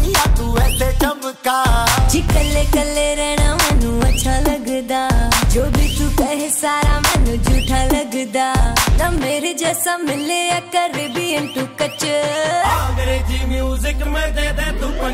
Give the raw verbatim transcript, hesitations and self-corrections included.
दुनिया तू ऐसे चमका। जी कले कले रहना मैनू अच्छा लगदा, जो भी तू कहे सारा मैनू झूठा लगदा। ना मेरे जैसा मिले या कर भी इंटू कच। अंग्रेजी म्यूजिक में दे दे तू